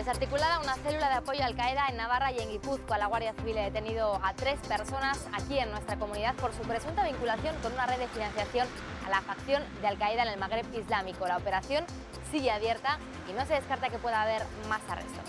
Desarticulada una célula de apoyo a Al-Qaeda en Navarra y en Guipúzcoa. La Guardia Civil ha detenido a 3 personas aquí en nuestra comunidad por su presunta vinculación con una red de financiación a la facción de Al-Qaeda en el Magreb Islámico. La operación sigue abierta y no se descarta que pueda haber más arrestos.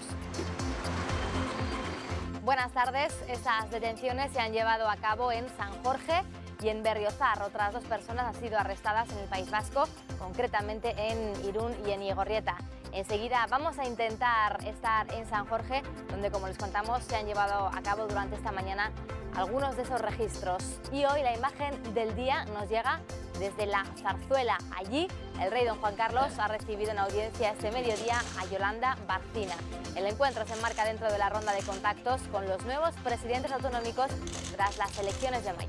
Buenas tardes. Esas detenciones se han llevado a cabo en San Jorge y en Berriozar. Otras 2 personas han sido arrestadas en el País Vasco, concretamente en Irún y en Igorrieta. Enseguida vamos a intentar estar en San Jorge, donde, como les contamos, se han llevado a cabo durante esta mañana algunos de esos registros. Y hoy la imagen del día nos llega desde la Zarzuela. Allí el rey don Juan Carlos ha recibido en audiencia este mediodía a Yolanda Barcina. El encuentro se enmarca dentro de la ronda de contactos con los nuevos presidentes autonómicos tras las elecciones de mayo.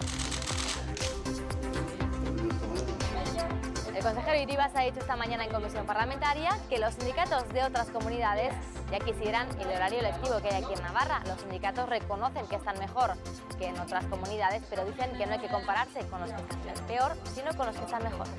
El consejero Iribarz ha dicho esta mañana en comisión parlamentaria que los sindicatos de otras comunidades ya quisieran el horario lectivo que hay aquí en Navarra. Los sindicatos reconocen que están mejor que en otras comunidades, pero dicen que no hay que compararse con los que están peor, sino con los que están mejor.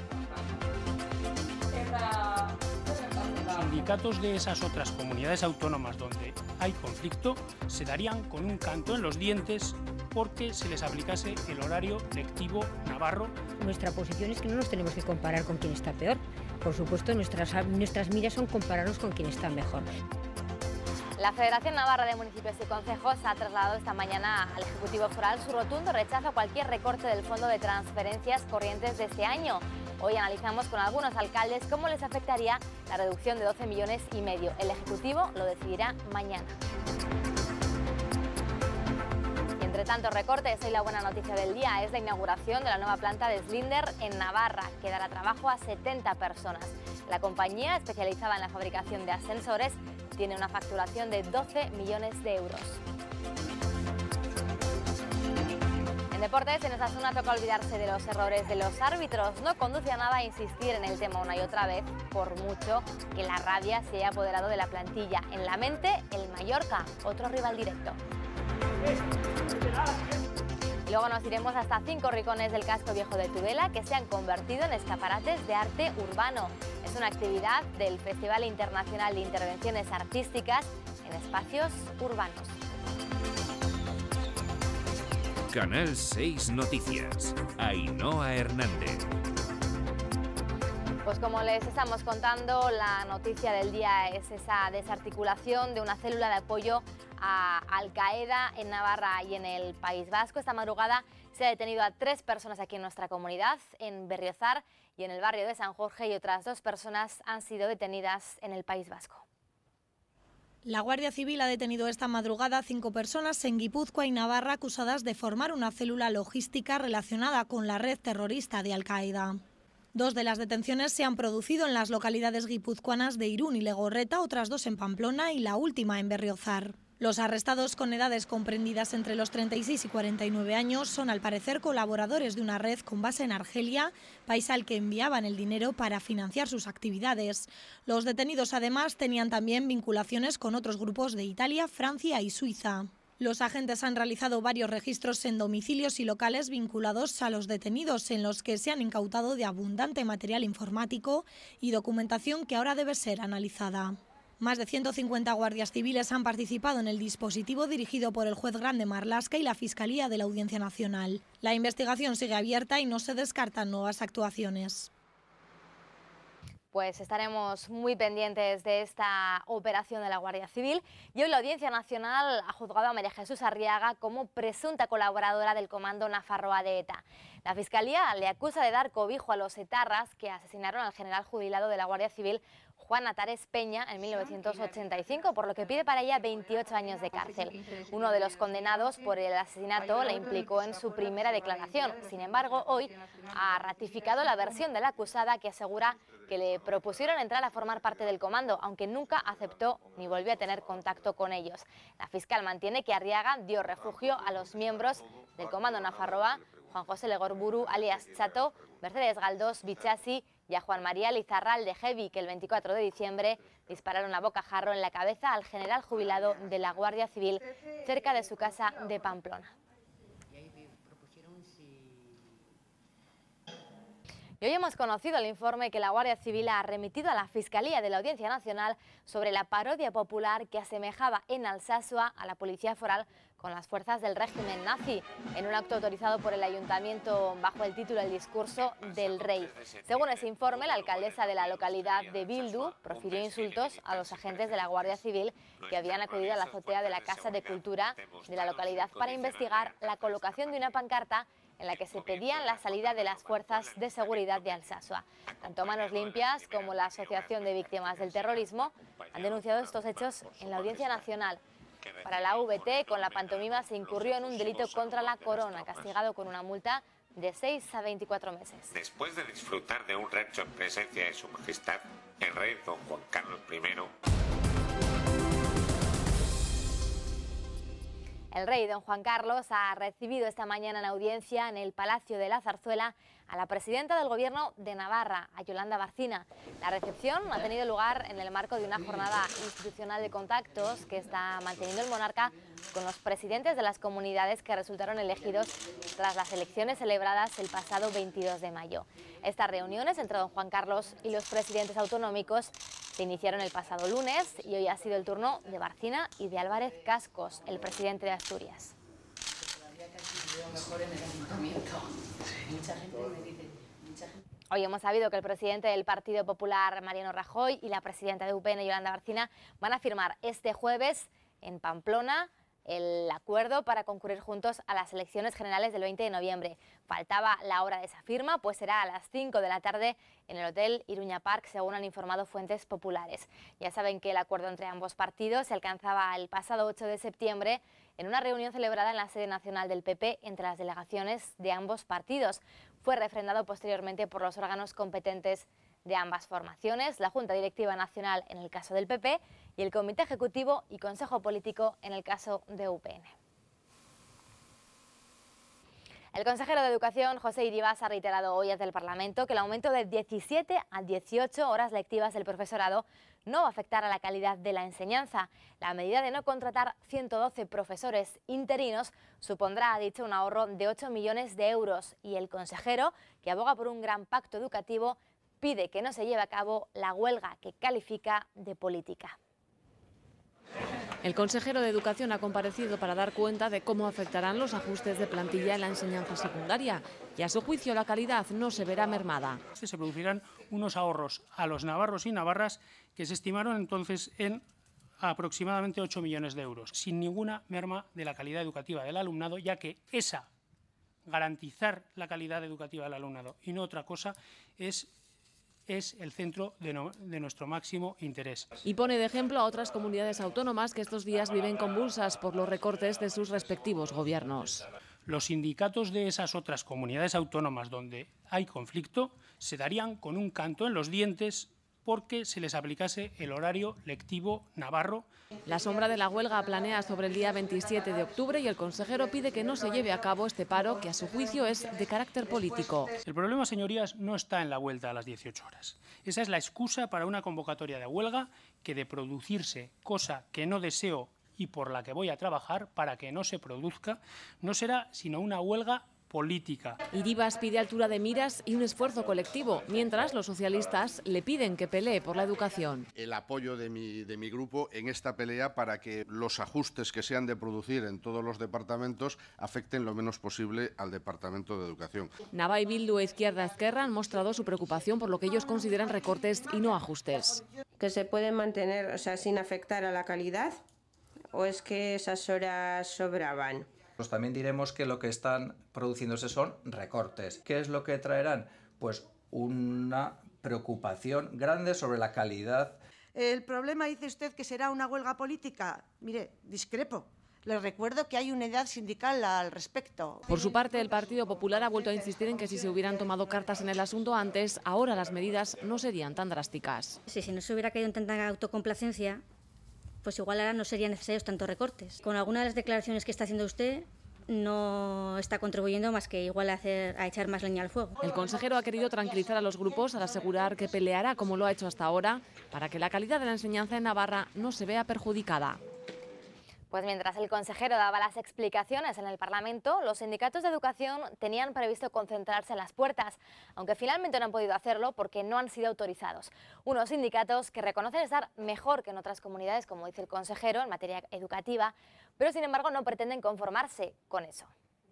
Sindicatos de esas otras comunidades autónomas donde hay conflicto se darían con un canto en los dientes porque se les aplicase el horario lectivo navarro. Nuestra posición es que no nos tenemos que comparar con quien está peor. Por supuesto, nuestras miras son compararnos con quien está mejor. La Federación Navarra de Municipios y Concejos ha trasladado esta mañana al Ejecutivo Foral su rotundo rechazo a cualquier recorte del Fondo de Transferencias Corrientes de este año. Hoy analizamos con algunos alcaldes cómo les afectaría la reducción de 12,5 millones. El Ejecutivo lo decidirá mañana. Entre tantos recortes, hoy la buena noticia del día es la inauguración de la nueva planta de Slinder en Navarra, que dará trabajo a 70 personas. La compañía, especializada en la fabricación de ascensores, tiene una facturación de 12 millones de euros. En deportes, en esta zona toca olvidarse de los errores de los árbitros. No conduce a nada a insistir en el tema una y otra vez, por mucho que la rabia se haya apoderado de la plantilla. En la mente, el Mallorca, otro rival directo. Y luego nos iremos hasta 5 rincones del casco viejo de Tudela que se han convertido en escaparates de arte urbano. Es una actividad del Festival Internacional de Intervenciones Artísticas en Espacios Urbanos. Canal 6 Noticias. Ainhoa Hernández. Pues como les estamos contando, la noticia del día es esa desarticulación de una célula de apoyo a Al-Qaeda en Navarra y en el País Vasco. Esta madrugada se ha detenido a 3 personas aquí en nuestra comunidad, en Berriozar y en el barrio de San Jorge, y otras 2 personas han sido detenidas en el País Vasco. La Guardia Civil ha detenido esta madrugada a 5 personas en Guipúzcoa y Navarra acusadas de formar una célula logística relacionada con la red terrorista de Al-Qaeda. 2 de las detenciones se han producido en las localidades guipuzcoanas de Irún y Legorreta, otras 2 en Pamplona y la última en Berriozar. Los arrestados, con edades comprendidas entre los 36 y 49 años, son al parecer colaboradores de una red con base en Argelia, país al que enviaban el dinero para financiar sus actividades. Los detenidos además tenían también vinculaciones con otros grupos de Italia, Francia y Suiza. Los agentes han realizado varios registros en domicilios y locales vinculados a los detenidos, en los que se han incautado de abundante material informático y documentación que ahora debe ser analizada. Más de 150 guardias civiles han participado en el dispositivo dirigido por el juez Grande Marlaska y la Fiscalía de la Audiencia Nacional. La investigación sigue abierta y no se descartan nuevas actuaciones. Pues estaremos muy pendientes de esta operación de la Guardia Civil. Y hoy la Audiencia Nacional ha juzgado a María Jesús Arriaga como presunta colaboradora del Comando Nafarroa de ETA. La Fiscalía le acusa de dar cobijo a los etarras que asesinaron al general jubilado de la Guardia Civil, Juan Atares Peña, en 1985, por lo que pide para ella 28 años de cárcel. Uno de los condenados por el asesinato la implicó en su primera declaración. Sin embargo, hoy ha ratificado la versión de la acusada, que asegura que le propusieron entrar a formar parte del comando, aunque nunca aceptó ni volvió a tener contacto con ellos. La fiscal mantiene que Arriaga dio refugio a los miembros del Comando Nafarroa, Juan José Legorburu, alias Chato, Mercedes Galdós Bichasi y a Juan María Lizarral de Hevi, que el 24 de diciembre dispararon a bocajarro en la cabeza al general jubilado de la Guardia Civil cerca de su casa de Pamplona. Y hoy hemos conocido el informe que la Guardia Civil ha remitido a la Fiscalía de la Audiencia Nacional sobre la parodia popular que asemejaba en Alsasua a la Policía Foral con las fuerzas del régimen nazi, en un acto autorizado por el Ayuntamiento bajo el título El discurso del rey. Según ese informe, la alcaldesa de la localidad de Bildu profirió insultos a los agentes de la Guardia Civil que habían acudido a la azotea de la Casa de Cultura de la localidad para investigar la colocación de una pancarta en la que se pedían la salida de las fuerzas de seguridad de Alsasua. Tanto Manos Limpias como la Asociación de Víctimas del Terrorismo han denunciado estos hechos en la Audiencia Nacional. Para la AVT, con la pantomima se incurrió en un delito contra la corona, castigado con una multa de 6 a 24 meses. Después de disfrutar de un rancho en presencia de su majestad, el rey don Juan Carlos I, el rey don Juan Carlos ha recibido esta mañana en audiencia en el Palacio de la Zarzuela a la presidenta del Gobierno de Navarra, a Yolanda Barcina. La recepción ha tenido lugar en el marco de una jornada institucional de contactos que está manteniendo el monarca con los presidentes de las comunidades que resultaron elegidos tras las elecciones celebradas el pasado 22 de mayo. Estas reuniones entre don Juan Carlos y los presidentes autonómicos se iniciaron el pasado lunes y hoy ha sido el turno de Barcina y de Álvarez Cascos, el presidente de Asturias. Hoy hemos sabido que el presidente del Partido Popular, Mariano Rajoy, y la presidenta de UPN, Yolanda Barcina, van a firmar este jueves en Pamplona el acuerdo para concurrir juntos a las elecciones generales del 20 de noviembre. Faltaba la hora de esa firma, pues será a las 5 de la tarde en el Hotel Iruña Park, según han informado fuentes populares. Ya saben que el acuerdo entre ambos partidos se alcanzaba el pasado 8 de septiembre en una reunión celebrada en la sede nacional del PP entre las delegaciones de ambos partidos. Fue refrendado posteriormente por los órganos competentes de ambas formaciones, la Junta Directiva Nacional en el caso del PP y el Comité Ejecutivo y Consejo Político en el caso de UPN. El consejero de Educación, José Iribarz, ha reiterado hoy ante el Parlamento que el aumento de 17 a 18 horas lectivas del profesorado no va a afectar a la calidad de la enseñanza. La medida de no contratar 112 profesores interinos supondrá, ha dicho, un ahorro de 8 millones de euros y el consejero, que aboga por un gran pacto educativo, pide que no se lleve a cabo la huelga que califica de política. El consejero de Educación ha comparecido para dar cuenta de cómo afectarán los ajustes de plantilla en la enseñanza secundaria y a su juicio la calidad no se verá mermada. Se producirán unos ahorros a los navarros y navarras que se estimaron entonces en aproximadamente 8 millones de euros, sin ninguna merma de la calidad educativa del alumnado, ya que garantizar la calidad educativa del alumnado y no otra cosa es el centro de nuestro máximo interés. Y pone de ejemplo a otras comunidades autónomas que estos días viven convulsas por los recortes de sus respectivos gobiernos. Los sindicatos de esas otras comunidades autónomas donde hay conflicto se darían con un canto en los dientes porque se les aplicase el horario lectivo navarro. La sombra de la huelga planea sobre el día 27 de octubre y el consejero pide que no se lleve a cabo este paro que a su juicio es de carácter político. El problema, señorías, no está en la vuelta a las 18 horas. Esa es la excusa para una convocatoria de huelga que, de producirse, cosa que no deseo y por la que voy a trabajar para que no se produzca, no será sino una huelga política. Iribarz pide altura de miras y un esfuerzo colectivo, mientras los socialistas le piden que pelee por la educación. El apoyo de mi grupo en esta pelea para que los ajustes que se han de producir en todos los departamentos afecten lo menos posible al Departamento de Educación. Nava y Bildu e Izquierda Ezkerra han mostrado su preocupación por lo que ellos consideran recortes y no ajustes. ¿Que se pueden mantener, o sea, sin afectar a la calidad? ¿O es que esas horas sobraban? Pues también diremos que lo que están produciéndose son recortes. ¿Qué es lo que traerán? Pues una preocupación grande sobre la calidad. El problema, dice usted, que será una huelga política. Mire, discrepo. Les recuerdo que hay unidad sindical al respecto. Por su parte, el Partido Popular ha vuelto a insistir en que si se hubieran tomado cartas en el asunto antes, ahora las medidas no serían tan drásticas. Si no se hubiera caído en tanta autocomplacencia, pues igual ahora no serían necesarios tantos recortes. Con alguna de las declaraciones que está haciendo usted, no está contribuyendo más que igual a echar más leña al fuego. El consejero ha querido tranquilizar a los grupos al asegurar que peleará como lo ha hecho hasta ahora para que la calidad de la enseñanza en Navarra no se vea perjudicada. Pues mientras el consejero daba las explicaciones en el Parlamento, los sindicatos de educación tenían previsto concentrarse en las puertas, aunque finalmente no han podido hacerlo porque no han sido autorizados. Unos sindicatos que reconocen estar mejor que en otras comunidades, como dice el consejero, en materia educativa, pero sin embargo no pretenden conformarse con eso.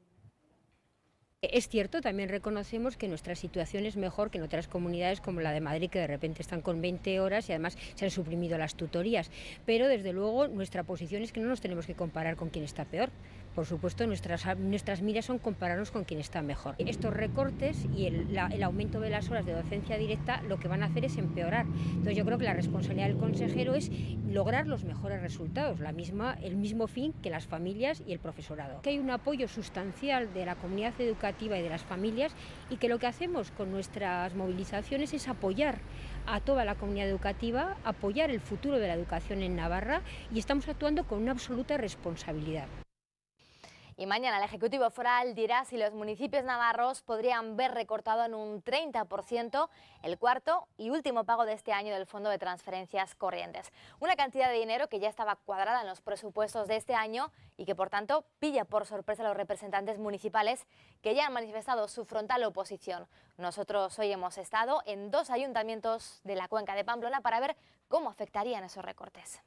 Es cierto, también reconocemos que nuestra situación es mejor que en otras comunidades como la de Madrid, que de repente están con 20 horas y además se han suprimido las tutorías. Pero desde luego nuestra posición es que no nos tenemos que comparar con quien está peor. Por supuesto, nuestras miras son compararnos con quien está mejor. Estos recortes y el aumento de las horas de docencia directa lo que van a hacer es empeorar. Entonces yo creo que la responsabilidad del consejero es lograr los mejores resultados, el mismo fin que las familias y el profesorado. Que hay un apoyo sustancial de la comunidad educativa y de las familias y que lo que hacemos con nuestras movilizaciones es apoyar a toda la comunidad educativa, apoyar el futuro de la educación en Navarra y estamos actuando con una absoluta responsabilidad. Y mañana el Ejecutivo Foral dirá si los municipios navarros podrían ver recortado en un 30% el cuarto y último pago de este año del Fondo de Transferencias Corrientes. Una cantidad de dinero que ya estaba cuadrada en los presupuestos de este año y que por tanto pilla por sorpresa a los representantes municipales que ya han manifestado su frontal oposición. Nosotros hoy hemos estado en 2 ayuntamientos de la cuenca de Pamplona para ver cómo afectarían esos recortes.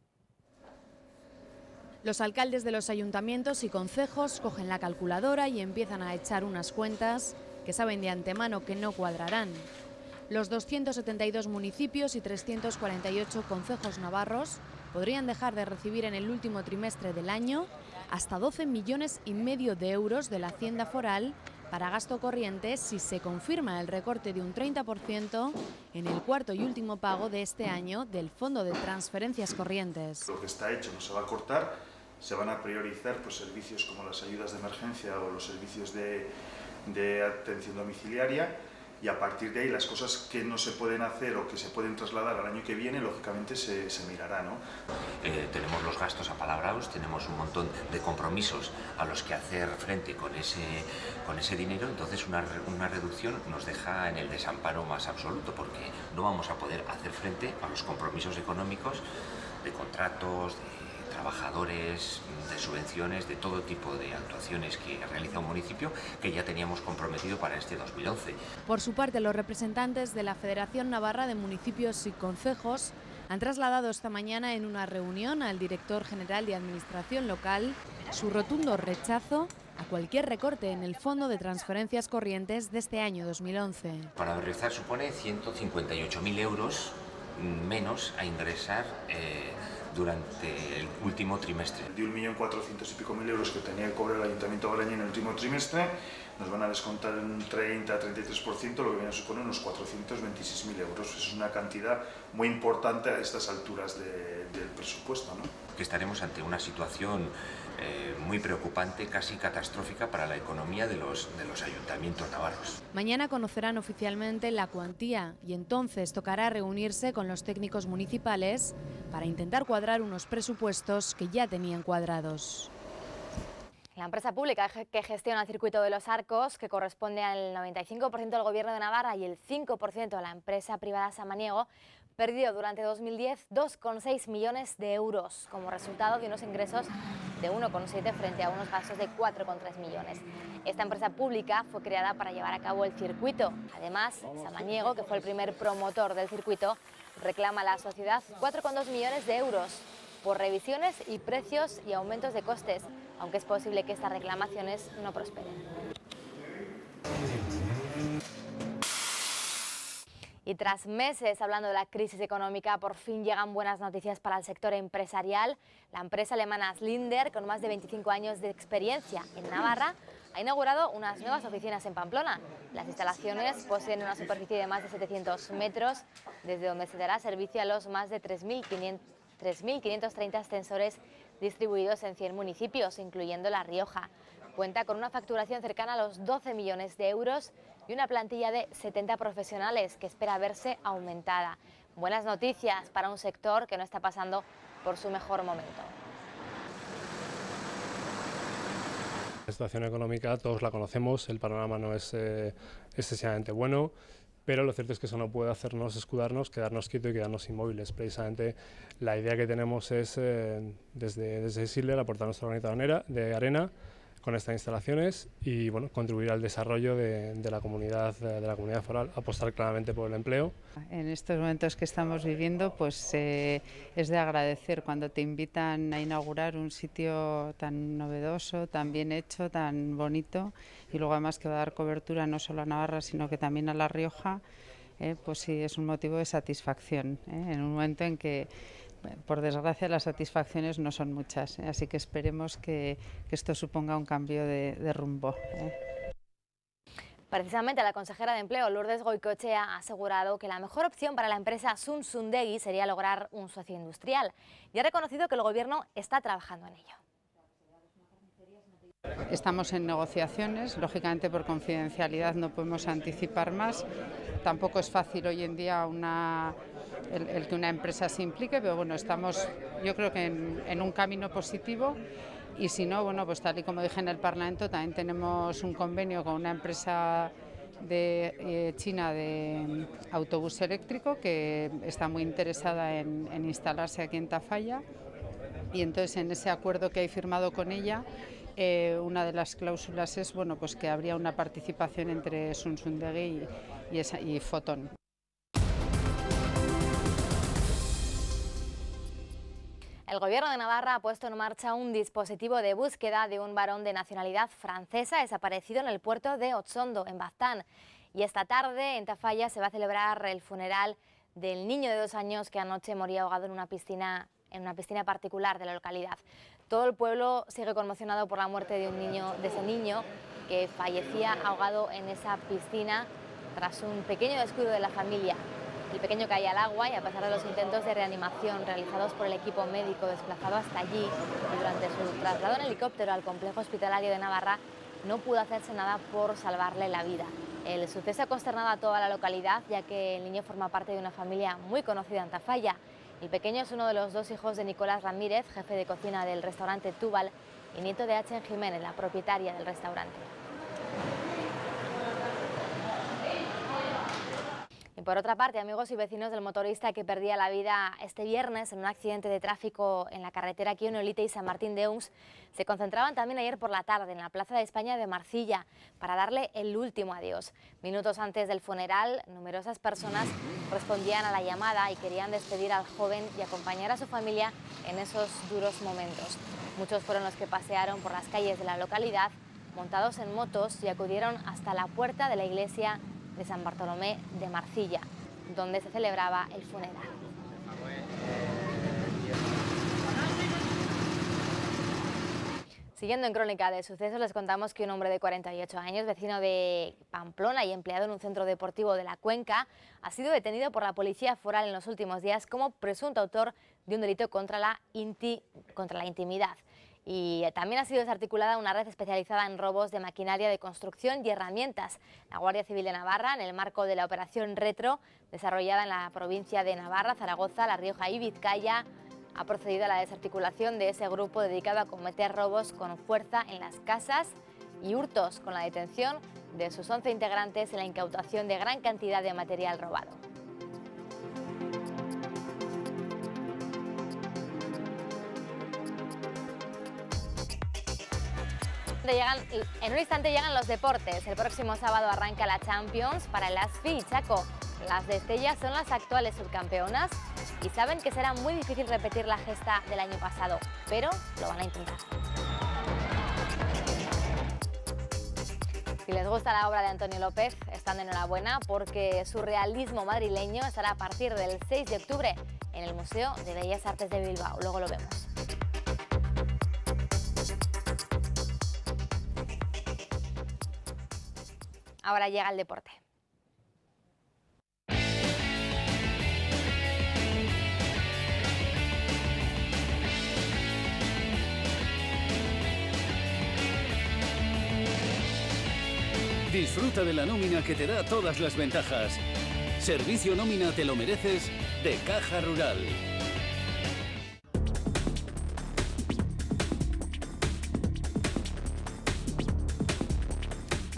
Los alcaldes de los ayuntamientos y concejos cogen la calculadora y empiezan a echar unas cuentas que saben de antemano que no cuadrarán. Los 272 municipios y 348 concejos navarros podrían dejar de recibir en el último trimestre del año hasta 12,5 millones de euros de la Hacienda Foral para gasto corriente si se confirma el recorte de un 30% en el cuarto y último pago de este año del Fondo de Transferencias Corrientes. Lo que está hecho no se va a cortar. Se van a priorizar pues, servicios como las ayudas de emergencia o los servicios de atención domiciliaria y a partir de ahí las cosas que no se pueden hacer o que se pueden trasladar al año que viene, lógicamente se mirará, ¿no? Tenemos los gastos apalabrados, tenemos un montón de compromisos a los que hacer frente con ese dinero, entonces una reducción nos deja en el desamparo más absoluto porque no vamos a poder hacer frente a los compromisos económicos de contratos, de trabajadores, de subvenciones, de todo tipo de actuaciones que realiza un municipio que ya teníamos comprometido para este 2011. Por su parte, los representantes de la Federación Navarra de Municipios y Concejos han trasladado esta mañana en una reunión al director general de Administración Local su rotundo rechazo a cualquier recorte en el Fondo de Transferencias Corrientes de este año 2011. Para realizar supone 158.000 euros menos a ingresar durante el último trimestre. De 1.400.000 y pico euros que tenía que cobrar el Ayuntamiento de Baraña en el último trimestre, nos van a descontar un 30-33%, lo que viene a suponer unos 426.000 euros. Es una cantidad muy importante a estas alturas del presupuesto, ¿no? Que estaremos ante una situación muy preocupante, casi catastrófica para la economía de los ayuntamientos navarros. Mañana conocerán oficialmente la cuantía y entonces tocará reunirse con los técnicos municipales para intentar cuadrar unos presupuestos que ya tenían cuadrados. La empresa pública que gestiona el circuito de los Arcos, que corresponde al 95% del Gobierno de Navarra y el 5% a la empresa privada Samaniego, perdió durante 2010 2,6 millones de euros como resultado de unos ingresos de 1,7 frente a unos gastos de 4,3 millones. Esta empresa pública fue creada para llevar a cabo el circuito. Además, Samaniego, que fue el primer promotor del circuito, reclama a la sociedad 4,2 millones de euros por revisiones y precios y aumentos de costes, aunque es posible que estas reclamaciones no prosperen. Y tras meses hablando de la crisis económica, por fin llegan buenas noticias para el sector empresarial. La empresa alemana Slinder, con más de 25 años de experiencia en Navarra, ha inaugurado unas nuevas oficinas en Pamplona. Las instalaciones poseen una superficie de más de 700 metros, desde donde se dará servicio a los más de 3.530 ascensores distribuidos en 100 municipios, incluyendo La Rioja. Cuenta con una facturación cercana a los 12 millones de euros y una plantilla de 70 profesionales que espera verse aumentada. Buenas noticias para un sector que no está pasando por su mejor momento. La situación económica todos la conocemos, el panorama no es excesivamente bueno. pero lo cierto es que eso no puede hacernos escudarnos, quedarnos quietos y quedarnos inmóviles. Precisamente la idea que tenemos es, desde Schindler, aportar nuestro granito de arena con estas instalaciones y bueno, contribuir al desarrollo de la comunidad foral, apostar claramente por el empleo. En estos momentos que estamos viviendo, pues es de agradecer cuando te invitan a inaugurar un sitio tan novedoso, tan bien hecho, tan bonito, y luego además que va a dar cobertura no solo a Navarra, sino que también a La Rioja, pues sí, es un motivo de satisfacción, en un momento en que, por desgracia, las satisfacciones no son muchas, así que esperemos que esto suponga un cambio de rumbo. Precisamente la consejera de Empleo, Lourdes Goicoechea, ha asegurado que la mejor opción para la empresa Sunsundegui sería lograr un socio industrial y ha reconocido que el Gobierno está trabajando en ello. Estamos en negociaciones, lógicamente por confidencialidad no podemos anticipar más. Tampoco es fácil hoy en día el que una empresa se implique, pero bueno, estamos yo creo que en un camino positivo, y si no, bueno, pues tal y como dije en el Parlamento, también tenemos un convenio con una empresa de China de autobús eléctrico que está muy interesada en instalarse aquí en Tafalla, y entonces en ese acuerdo que hay firmado con ella, una de las cláusulas es bueno, pues que habría una participación entre Sunsundegui y Foton. El Gobierno de Navarra ha puesto en marcha un dispositivo de búsqueda de un varón de nacionalidad francesa desaparecido en el puerto de Otsondo, en Baztán. Y esta tarde en Tafalla se va a celebrar el funeral del niño de 2 años que anoche moría ahogado en una piscina particular de la localidad. Todo el pueblo sigue conmocionado por la muerte de ese niño que fallecía ahogado en esa piscina tras un pequeño descuido de la familia. El pequeño caía al agua y a pesar de los intentos de reanimación realizados por el equipo médico desplazado hasta allí y durante su traslado en helicóptero al complejo hospitalario de Navarra, no pudo hacerse nada por salvarle la vida. El suceso ha consternado a toda la localidad, ya que el niño forma parte de una familia muy conocida en Tafalla. El pequeño es uno de los 2 hijos de Nicolás Ramírez, jefe de cocina del restaurante Túbal, y nieto de Achen Jiménez, la propietaria del restaurante. Y por otra parte, amigos y vecinos del motorista que perdía la vida este viernes en un accidente de tráfico en la carretera Quionolite y San Martín de Uns, se concentraban también ayer por la tarde en la Plaza de España de Marcilla para darle el último adiós. Minutos antes del funeral, numerosas personas respondían a la llamada y querían despedir al joven y acompañar a su familia en esos duros momentos. Muchos fueron los que pasearon por las calles de la localidad, montados en motos, y acudieron hasta la puerta de la iglesia de San Bartolomé de Marcilla, donde se celebraba el funeral. Siguiendo en crónica de sucesos, les contamos que un hombre de 48 años, vecino de Pamplona y empleado en un centro deportivo de la Cuenca, ha sido detenido por la policía foral en los últimos días como presunto autor de un delito contra la intimidad. Y también ha sido desarticulada una red especializada en robos de maquinaria de construcción y herramientas. La Guardia Civil de Navarra, en el marco de la operación Retro, desarrollada en la provincia de Navarra, Zaragoza, La Rioja y Vizcaya, ha procedido a la desarticulación de ese grupo dedicado a cometer robos con fuerza en las casas y hurtos, con la detención de sus 11 integrantes y la incautación de gran cantidad de material robado. En un instante llegan los deportes. El próximo sábado arranca la Champions para el ASFI y Chaco. Las de Estella son las actuales subcampeonas y saben que será muy difícil repetir la gesta del año pasado, pero lo van a intentar. Si les gusta la obra de Antonio López, están de enhorabuena porque su realismo madrileño estará a partir del 6 de octubre en el Museo de Bellas Artes de Bilbao. Luego lo vemos. Ahora llega el deporte. Disfruta de la nómina que te da todas las ventajas. Servicio Nómina Te lo mereces de Caja Rural.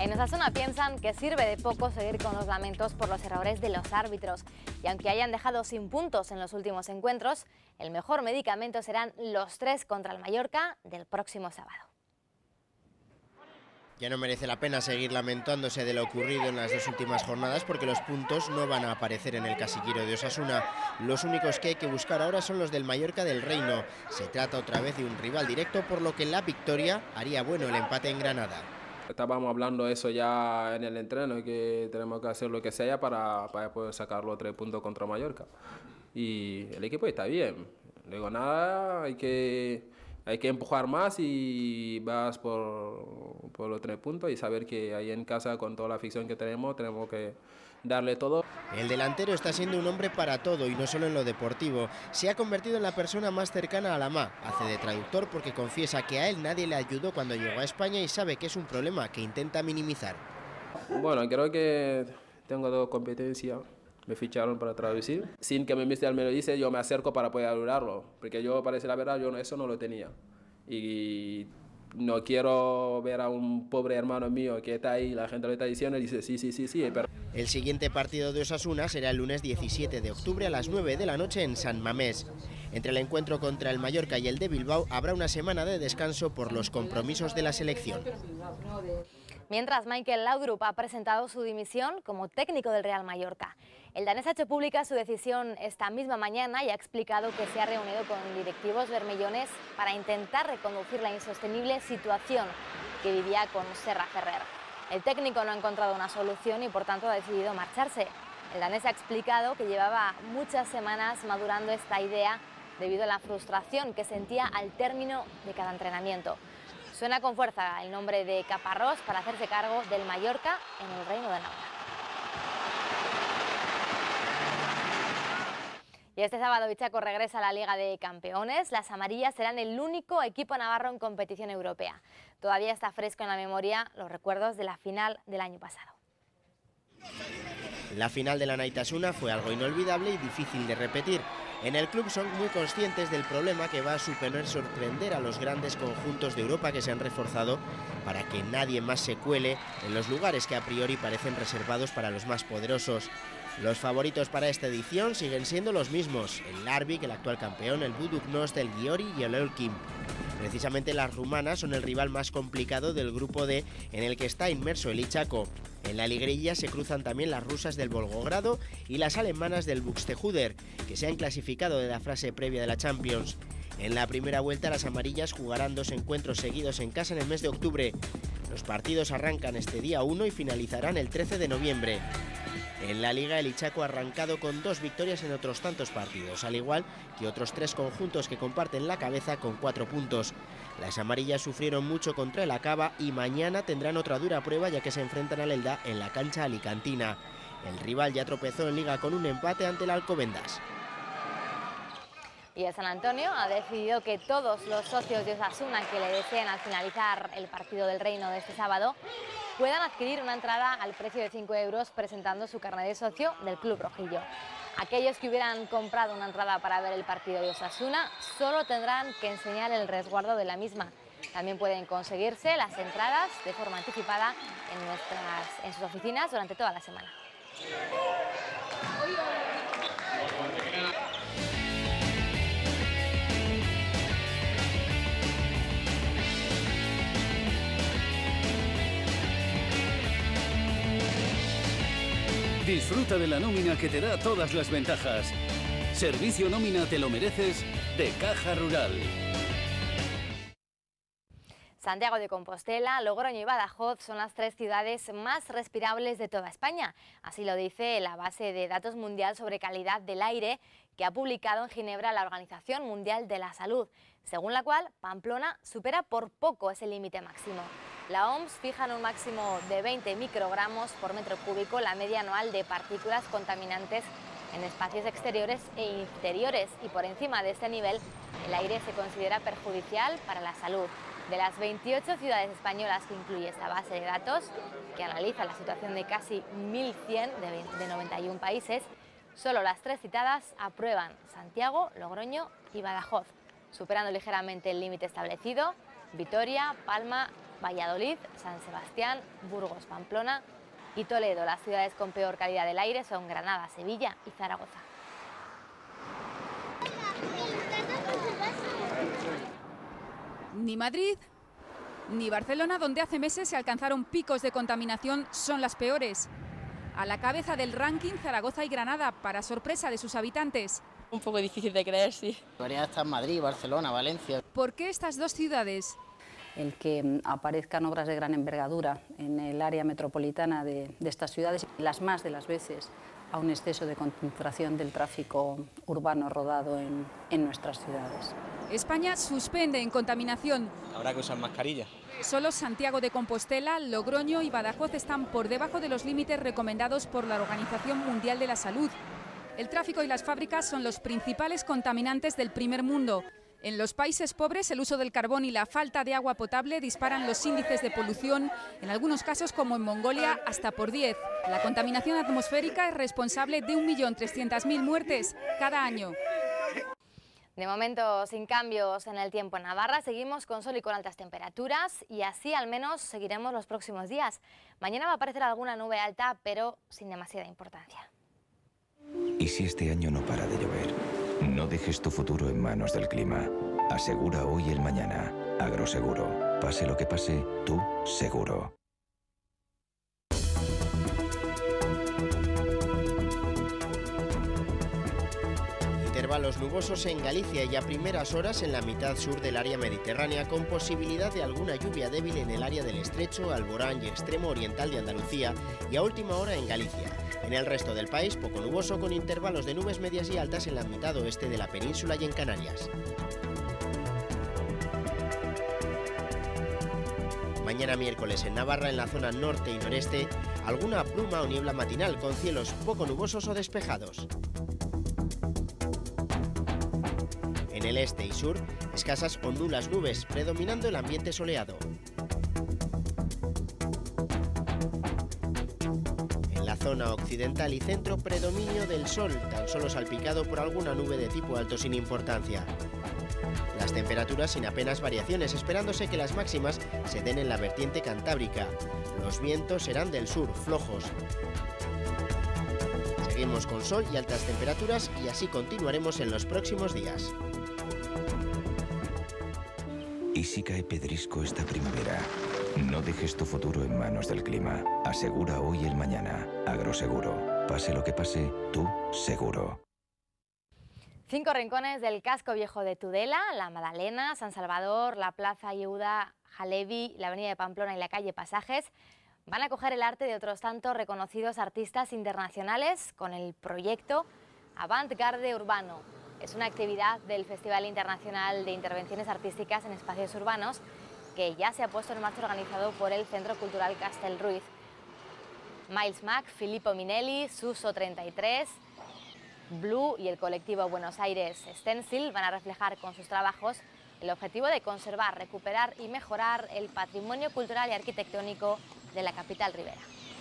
En Osasuna piensan que sirve de poco seguir con los lamentos por los errores de los árbitros. Y aunque hayan dejado sin puntos en los últimos encuentros, el mejor medicamento serán los 3 contra el Mallorca del próximo sábado. Ya no merece la pena seguir lamentándose de lo ocurrido en las 2 últimas jornadas porque los puntos no van a aparecer en el casillero de Osasuna. Los únicos que hay que buscar ahora son los del Mallorca del Reino. Se trata otra vez de un rival directo, por lo que la victoria haría bueno el empate en Granada. Estábamos hablando eso ya en el entreno, que tenemos que hacer lo que sea para poder sacar los 3 puntos contra Mallorca. Y el equipo está bien. No digo nada, hay que empujar más y vas por los 3 puntos y saber que ahí en casa, con toda la afición que tenemos que darle todo. El delantero está siendo un hombre para todo y no solo en lo deportivo. Se ha convertido en la persona más cercana a la MA. Hace de traductor porque confiesa que a él nadie le ayudó cuando llegó a España y sabe que es un problema que intenta minimizar. Bueno, creo que tengo 2 competencias. Me ficharon para traducir. Sin que mi mister me lo dice, yo me acerco para poder ayudarlo. Porque yo, para decir la verdad, yo eso no lo tenía. Y no quiero ver a un pobre hermano mío que está ahí, la gente lo está diciendo y dice sí. Pero... El siguiente partido de Osasuna será el lunes 17 de octubre a las 9 de la noche en San Mamés. Entre el encuentro contra el Mallorca y el de Bilbao habrá una semana de descanso por los compromisos de la selección. Mientras, Michael Laudrup ha presentado su dimisión como técnico del Real Mallorca. El danés ha hecho pública su decisión esta misma mañana y ha explicado que se ha reunido con directivos bermellones para intentar reconducir la insostenible situación que vivía con Serra Ferrer. El técnico no ha encontrado una solución y por tanto ha decidido marcharse. El danés ha explicado que llevaba muchas semanas madurando esta idea debido a la frustración que sentía al término de cada entrenamiento. Suena con fuerza el nombre de Caparrós para hacerse cargo del Mallorca en el Reino de Navarra. Y este sábado Ichaco regresa a la Liga de Campeones. Las amarillas serán el único equipo navarro en competición europea. Todavía está fresco en la memoria los recuerdos de la final del año pasado. La final de la Naitasuna fue algo inolvidable y difícil de repetir. En el club son muy conscientes del problema que va a suponer sorprender a los grandes conjuntos de Europa que se han reforzado para que nadie más se cuele en los lugares que a priori parecen reservados para los más poderosos. Los favoritos para esta edición siguen siendo los mismos: el Larvik, el actual campeón, el Budućnost, el Győri y el Elkim. Precisamente las rumanas son el rival más complicado del grupo D, en el que está inmerso el Ichaco. En la liguilla se cruzan también las rusas del Volgogrado y las alemanas del Buxtehude, que se han clasificado de la fase previa de la Champions. En la primera vuelta las amarillas jugarán 2 encuentros seguidos en casa en el mes de octubre. Los partidos arrancan este día 1 y finalizarán el 13 de noviembre. En la Liga el Ichaco ha arrancado con 2 victorias en otros tantos partidos, al igual que otros 3 conjuntos que comparten la cabeza con 4 puntos. Las amarillas sufrieron mucho contra el Acaba y mañana tendrán otra dura prueba ya que se enfrentan al Elda en la cancha alicantina. El rival ya tropezó en Liga con un empate ante el Alcobendas. Y el San Antonio ha decidido que todos los socios de Osasuna que le deseen al finalizar el partido del Reino de este sábado puedan adquirir una entrada al precio de 5 euros presentando su carnet de socio del Club Rojillo. Aquellos que hubieran comprado una entrada para ver el partido de Osasuna solo tendrán que enseñar el resguardo de la misma. También pueden conseguirse las entradas de forma anticipada en sus oficinas durante toda la semana. Disfruta de la nómina que te da todas las ventajas. Servicio Nómina Te lo Mereces de Caja Rural. Santiago de Compostela, Logroño y Badajoz son las 3 ciudades más respirables de toda España. Así lo dice la base de datos mundial sobre calidad del aire que ha publicado en Ginebra la Organización Mundial de la Salud, según la cual Pamplona supera por poco ese límite máximo. La OMS fija en un máximo de 20 microgramos por metro cúbico la media anual de partículas contaminantes en espacios exteriores e interiores y por encima de este nivel el aire se considera perjudicial para la salud. De las 28 ciudades españolas que incluye esta base de datos, que analiza la situación de casi 1.100 de 91 países, solo las 3 citadas aprueban Santiago, Logroño y Badajoz, superando ligeramente el límite establecido Vitoria, Palma Valladolid, San Sebastián, Burgos, Pamplona y Toledo. Las ciudades con peor calidad del aire son Granada, Sevilla y Zaragoza. Ni Madrid ni Barcelona, donde hace meses se alcanzaron picos de contaminación, son las peores. A la cabeza del ranking Zaragoza y Granada, para sorpresa de sus habitantes. Un poco difícil de creer, sí. Debería estar en Madrid, Barcelona, Valencia. ¿Por qué estas dos ciudades? El que aparezcan obras de gran envergadura en el área metropolitana de estas ciudades, las más de las veces a un exceso de concentración del tráfico urbano rodado en nuestras ciudades. España suspende en contaminación. Habrá que usar mascarilla. Solo Santiago de Compostela, Logroño y Badajoz están por debajo de los límites recomendados por la Organización Mundial de la Salud. El tráfico y las fábricas son los principales contaminantes del primer mundo. En los países pobres, el uso del carbón y la falta de agua potable disparan los índices de polución, en algunos casos, como en Mongolia, hasta por 10. La contaminación atmosférica es responsable de 1.300.000 muertes cada año. De momento, sin cambios en el tiempo en Navarra, seguimos con sol y con altas temperaturas y así al menos seguiremos los próximos días. Mañana va a aparecer alguna nube alta, pero sin demasiada importancia. ¿Y si este año no para de llover? No dejes tu futuro en manos del clima. Asegura hoy el mañana. Agroseguro. Pase lo que pase, tú seguro. Intervalos nubosos en Galicia y a primeras horas en la mitad sur del área mediterránea, con posibilidad de alguna lluvia débil en el área del Estrecho, Alborán y extremo oriental de Andalucía, y a última hora en Galicia. En el resto del país, poco nuboso, con intervalos de nubes medias y altas en la mitad oeste de la península y en Canarias. Mañana miércoles en Navarra, en la zona norte y noreste, alguna bruma o niebla matinal, con cielos poco nubosos o despejados. En el este y sur, escasas o nulas nubes, predominando el ambiente soleado. En la zona occidental y centro, predominio del sol, tan solo salpicado por alguna nube de tipo alto sin importancia. Las temperaturas sin apenas variaciones, esperándose que las máximas se den en la vertiente cantábrica. Los vientos serán del sur, flojos. Seguimos con sol y altas temperaturas y así continuaremos en los próximos días. ¿Y si cae pedrisco esta primavera? No dejes tu futuro en manos del clima. Asegura hoy el mañana. Agroseguro. Pase lo que pase, tú seguro. 5 rincones del casco viejo de Tudela, la Madalena, San Salvador, la Plaza Yehuda, Jalevi, la Avenida de Pamplona y la calle Pasajes van a acoger el arte de otros tantos reconocidos artistas internacionales con el proyecto Avant-Garde Urbano. Es una actividad del Festival Internacional de Intervenciones Artísticas en Espacios Urbanos que ya se ha puesto en marcha, organizado por el Centro Cultural Castel Ruiz. Miles Mac, Filippo Minelli, Suso 33, Blue y el colectivo Buenos Aires Stencil van a reflejar con sus trabajos el objetivo de conservar, recuperar y mejorar el patrimonio cultural y arquitectónico de la capital ribera.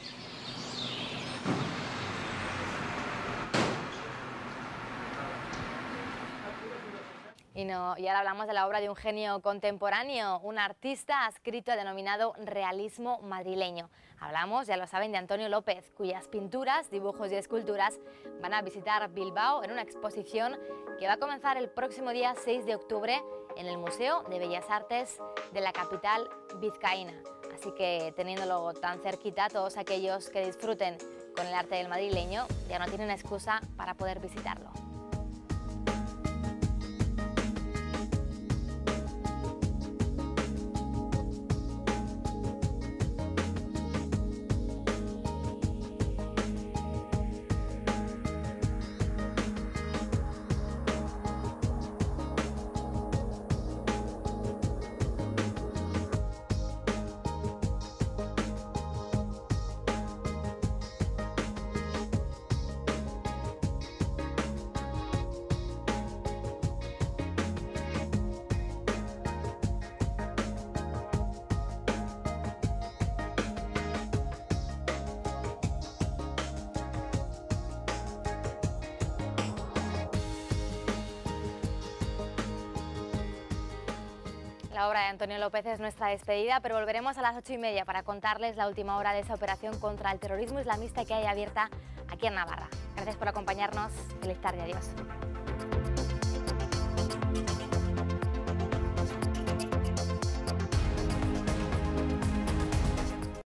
Y ahora hablamos de la obra de un genio contemporáneo, un artista adscrito denominado realismo madrileño. Hablamos, ya lo saben, de Antonio López, cuyas pinturas, dibujos y esculturas van a visitar Bilbao en una exposición que va a comenzar el próximo día 6 de octubre en el Museo de Bellas Artes de la capital vizcaína. Así que, teniéndolo tan cerquita, todos aquellos que disfruten con el arte del madrileño ya no tienen excusa para poder visitarlo. La obra de Antonio López es nuestra despedida, pero volveremos a las 8:30 para contarles la última hora de esa operación contra el terrorismo islamista que hay abierta aquí en Navarra. Gracias por acompañarnos. Feliz tarde. Adiós.